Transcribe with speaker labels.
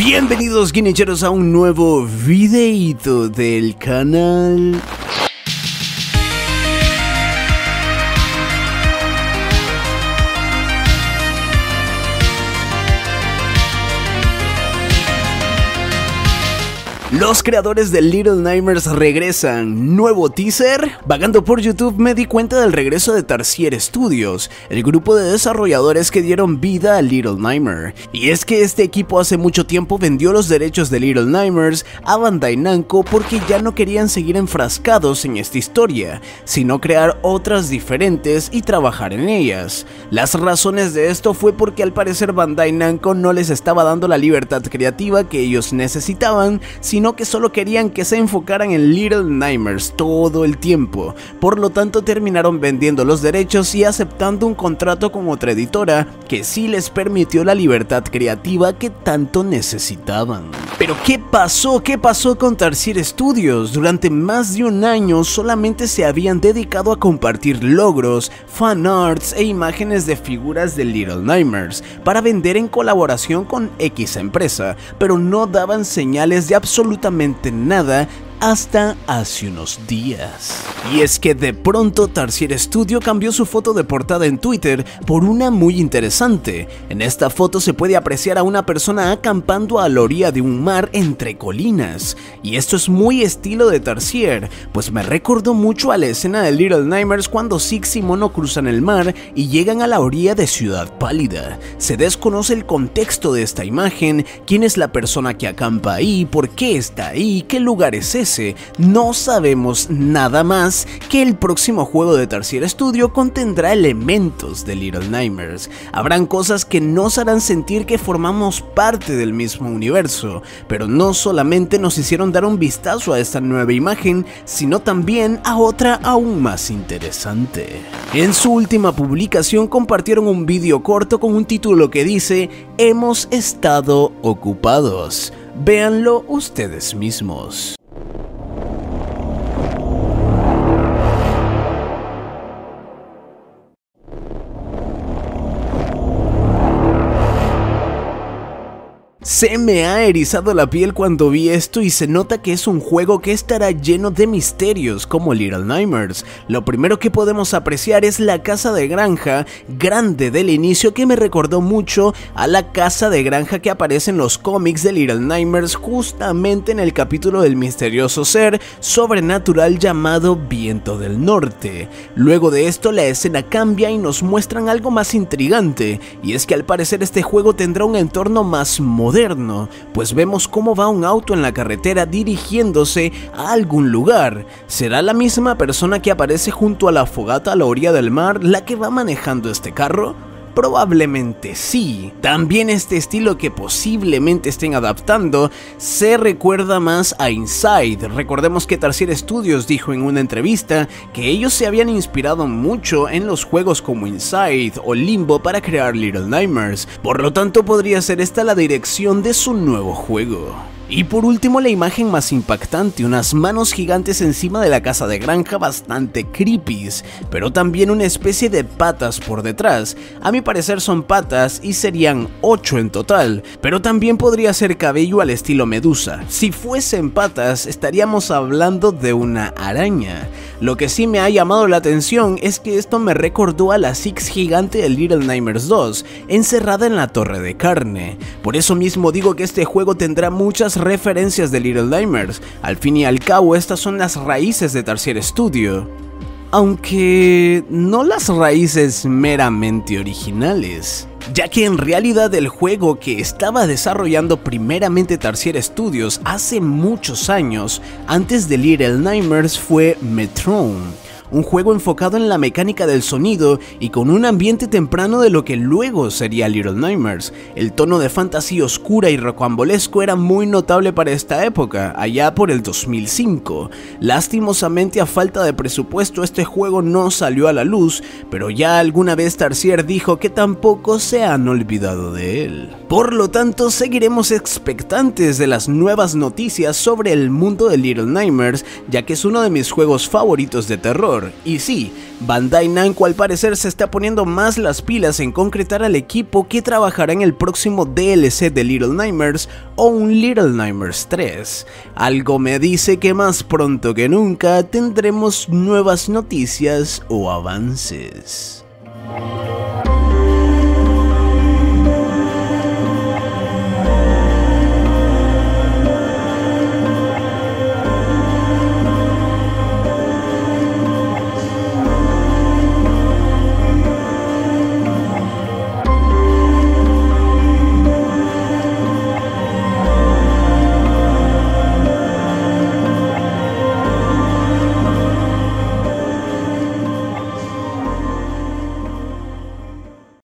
Speaker 1: Bienvenidos guinecheros a un nuevo videito del canal. Los creadores de Little Nightmares regresan. ¿Nuevo teaser? Vagando por YouTube me di cuenta del regreso de Tarsier Studios, el grupo de desarrolladores que dieron vida a Little Nightmare. Y es que este equipo hace mucho tiempo vendió los derechos de Little Nightmares a Bandai Namco porque ya no querían seguir enfrascados en esta historia, sino crear otras diferentes y trabajar en ellas. Las razones de esto fue porque al parecer Bandai Namco no les estaba dando la libertad creativa que ellos necesitaban, sino que solo querían que se enfocaran en Little Nightmares todo el tiempo. Por lo tanto terminaron vendiendo los derechos y aceptando un contrato con otra editora que sí les permitió la libertad creativa que tanto necesitaban. Pero ¿qué pasó? ¿Qué pasó con Tarsier Studios? Durante más de un año solamente se habían dedicado a compartir logros, fanarts e imágenes de figuras de Little Nightmares para vender en colaboración con X empresa, pero no daban señales de absolutamente nada hasta hace unos días. Y es que de pronto Tarsier Studio cambió su foto de portada en Twitter por una muy interesante. En esta foto se puede apreciar a una persona acampando a la orilla de un mar entre colinas. Y esto es muy estilo de Tarsier, pues me recordó mucho a la escena de Little Nightmares cuando Six y Mono cruzan el mar y llegan a la orilla de Ciudad Pálida. Se desconoce el contexto de esta imagen, quién es la persona que acampa ahí, por qué está ahí, qué lugar es ese. No sabemos nada más que el próximo juego de Tarsier Studio contendrá elementos de Little Nightmares. Habrán cosas que nos harán sentir que formamos parte del mismo universo, pero no solamente nos hicieron dar un vistazo a esta nueva imagen, sino también a otra aún más interesante. En su última publicación compartieron un vídeo corto con un título que dice "Hemos estado ocupados". Véanlo ustedes mismos. Se me ha erizado la piel cuando vi esto y se nota que es un juego que estará lleno de misterios como Little Nightmares. Lo primero que podemos apreciar es la casa de granja grande del inicio que me recordó mucho a la casa de granja que aparece en los cómics de Little Nightmares justamente en el capítulo del misterioso ser sobrenatural llamado Viento del Norte. Luego de esto la escena cambia y nos muestran algo más intrigante, y es que al parecer este juego tendrá un entorno más moderno, pues vemos cómo va un auto en la carretera dirigiéndose a algún lugar. ¿Será la misma persona que aparece junto a la fogata a la orilla del mar la que va manejando este carro? Probablemente sí. También este estilo que posiblemente estén adaptando se recuerda más a Inside. Recordemos que Tarsier Studios dijo en una entrevista que ellos se habían inspirado mucho en los juegos como Inside o Limbo para crear Little Nightmares. Por lo tanto podría ser esta la dirección de su nuevo juego. Y por último la imagen más impactante, unas manos gigantes encima de la casa de granja bastante creepy, pero también una especie de patas por detrás. A mi parecer son patas y serían 8 en total, pero también podría ser cabello al estilo Medusa. Si fuesen patas estaríamos hablando de una araña. Lo que sí me ha llamado la atención es que esto me recordó a la Six gigante de Little Nightmares 2, encerrada en la torre de carne. Por eso mismo digo que este juego tendrá muchas referencias de Little Nightmares. Al fin y al cabo estas son las raíces de Tarsier Studio, aunque no las raíces meramente originales, ya que en realidad el juego que estaba desarrollando primeramente Tarsier Studios hace muchos años antes de Little Nightmares fue Metron, un juego enfocado en la mecánica del sonido y con un ambiente temprano de lo que luego sería Little Nightmares. El tono de fantasía oscura y rocambolesco era muy notable para esta época, allá por el 2005. Lastimosamente, a falta de presupuesto, este juego no salió a la luz, pero ya alguna vez Tarsier dijo que tampoco se han olvidado de él. Por lo tanto, seguiremos expectantes de las nuevas noticias sobre el mundo de Little Nightmares, ya que es uno de mis juegos favoritos de terror. Y sí, Bandai Namco al parecer se está poniendo más las pilas en concretar al equipo que trabajará en el próximo DLC de Little Nightmares o un Little Nightmares 3. Algo me dice que más pronto que nunca tendremos nuevas noticias o avances.